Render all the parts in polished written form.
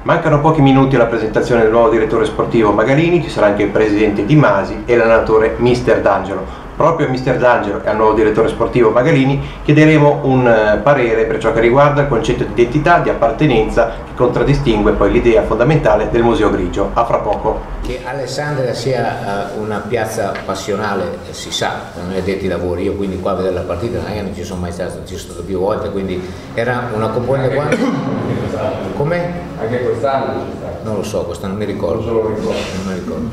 Mancano pochi minuti alla presentazione del nuovo direttore sportivo Magalini, ci sarà anche il presidente Di Masi e l'allenatore Mister D'Angelo. Proprio a Mister D'Angelo e al nuovo direttore sportivo Magalini chiederemo un parere per ciò che riguarda il concetto di identità, di appartenenza che contraddistingue poi l'idea fondamentale del Museo Grigio. A fra poco. Che Alessandria sia una piazza passionale si sa, non è addetti ai lavori, io quindi qua a vedere la partita non ci sono mai stato, ci sono stato più volte, quindi era una componente qua. Com'è? Anche quest'anno c'è stato. Non lo so, quest'anno non mi ricordo. Non mi ricordo.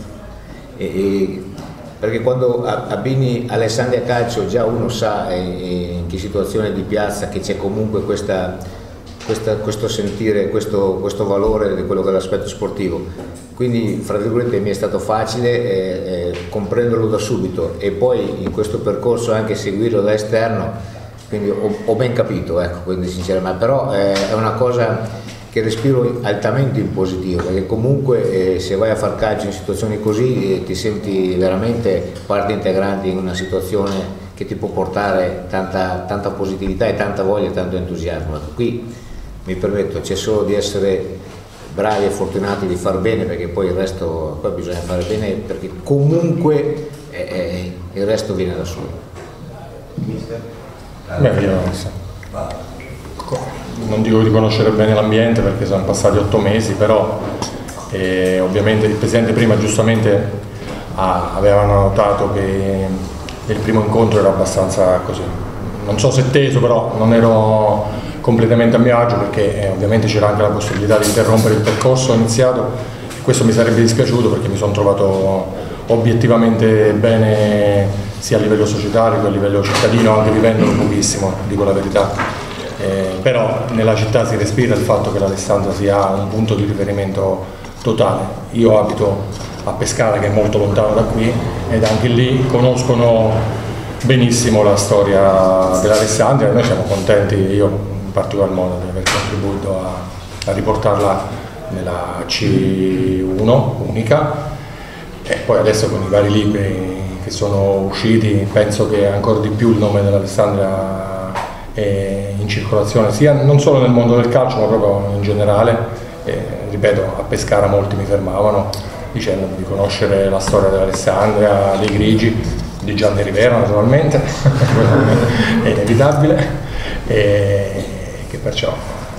Perché quando abbini Alessandria Calcio già uno sa in che situazione di piazza che c'è comunque questo sentire, questo valore di quello che è l'aspetto sportivo. Quindi fra virgolette mi è stato facile comprenderlo da subito e poi in questo percorso anche seguirlo da esterno, quindi ho ben capito, ecco, quindi sinceramente, però è una cosa che respiro altamente in positivo, perché comunque se vai a far calcio in situazioni così ti senti veramente parte integrante in una situazione che ti può portare tanta positività e tanta voglia e tanto entusiasmo. Qui mi permetto, c'è solo di essere bravi e fortunati di far bene, perché poi il resto poi bisogna fare bene, perché comunque il resto viene da solo. Non dico di conoscere bene l'ambiente perché sono passati 8 mesi, però ovviamente il Presidente prima giustamente aveva notato che il primo incontro era abbastanza così, non so se teso, però non ero completamente a mio agio perché ovviamente c'era anche la possibilità di interrompere il percorso iniziato e questo mi sarebbe dispiaciuto perché mi sono trovato obiettivamente bene sia a livello societario che a livello cittadino, anche vivendolo pochissimo, dico la verità. Però nella città si respira il fatto che l'Alessandria sia un punto di riferimento totale. Io abito a Pescara, che è molto lontano da qui, ed anche lì conoscono benissimo la storia dell'Alessandria e noi siamo contenti, io in particolar modo, di aver contribuito a riportarla nella C1 unica e poi adesso con i vari libri che sono usciti penso che ancora di più il nome dell'Alessandria è in circolazione sia non solo nel mondo del calcio ma proprio in generale. Ripeto, a Pescara molti mi fermavano dicendo di conoscere la storia dell'Alessandria, dei Grigi, di Gianni Rivera naturalmente, è inevitabile, e che perciò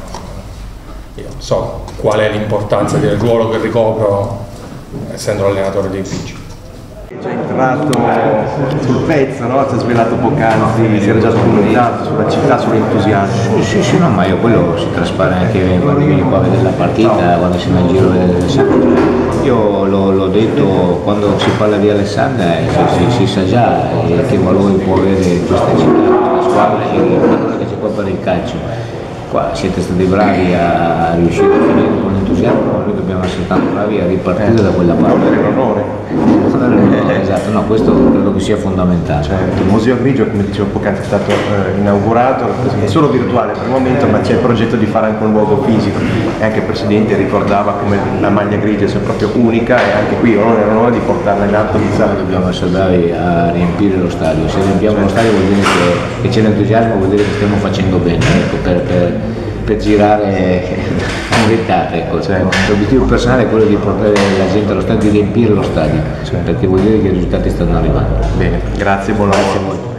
io so qual è l'importanza del ruolo che ricopro essendo l'allenatore dei Grigi. Ci hai entrato sul pezzo, no? Ti hai svelato poc'anzi, si era già documentato sulla città, sull'entusiasmo. Sì, no, ma io quello si traspare anche quando vieni qua a vedere la partita, quando si va in giro a vedere Alessandria. Io l'ho detto, quando si parla di Alessandria si sa già che valore può avere questa città, questa squadra e il valore che c'è qua per il calcio. Qua siete stati bravi a riuscire a finire con entusiasmo, noi dobbiamo essere tanto bravi a ripartire da quella parte. Per l'onore. Esatto, no, questo credo che sia fondamentale. Certo, il Museo Grigio, come dicevo poc'anzi, è stato inaugurato, è solo virtuale per il momento, ma c'è il progetto di fare anche un luogo fisico e anche il Presidente ricordava come la maglia grigia sia proprio unica e anche qui onore di portarla in alto. Dobbiamo essere bravi a riempire lo stadio, se riempiamo lo stadio vuol dire che c'è l'entusiasmo, vuol dire che stiamo facendo bene, ecco, per girare un'età, ecco. L'obiettivo personale è quello di portare la gente allo stadio, di riempire lo stadio, perché vuol dire che i risultati stanno arrivando. Bene, grazie, buon lavoro.